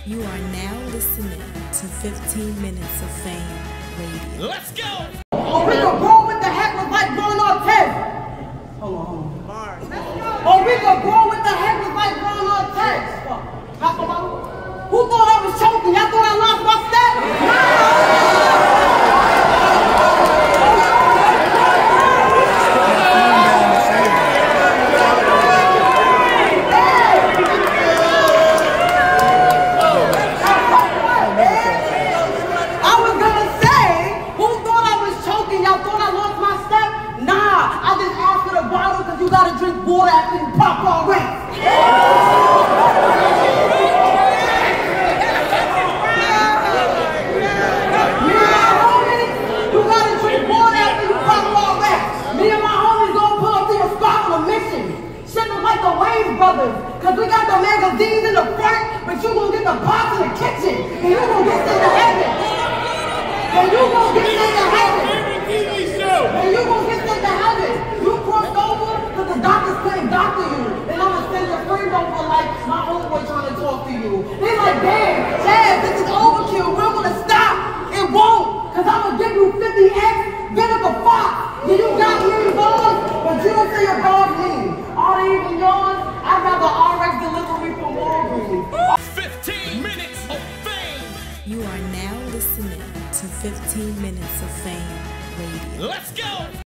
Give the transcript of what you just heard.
You are now listening to 15 Minutes of Fame Radio. Let's go! Or we could grow with the heck was like growing on 10. Hold on. Or we could grow with the heck was like growing on 10. Talk about who thought I was choking? Y'all thought I lost my step? You gotta drink water after you pop all right. Me and my homies, you gotta drink water after you pop all right. Me and my homies gonna pull up to your spot on a mission. Shipping like the Wayne brothers. Cause we got the magazines in the front, but you gonna get the pots in the kitchen. And you gonna get into heaven. And you gonna get into heaven. And you gonna get into heaven. You crossed over. The doctors couldn't doctor you. And I'm gonna send your friend over like my homeboy trying to talk to you. They like, damn, Chad, this is overkill. We're gonna stop. It won't. Cause I'm gonna give you 50X, get up a fox. Then you got me bars, but you don't say your bars leave. Are they even yours? I'd rather RX delivery from Walgreens. 15 minutes of fame. You are now listening to 15 Minutes of Fame Radio. Let's go!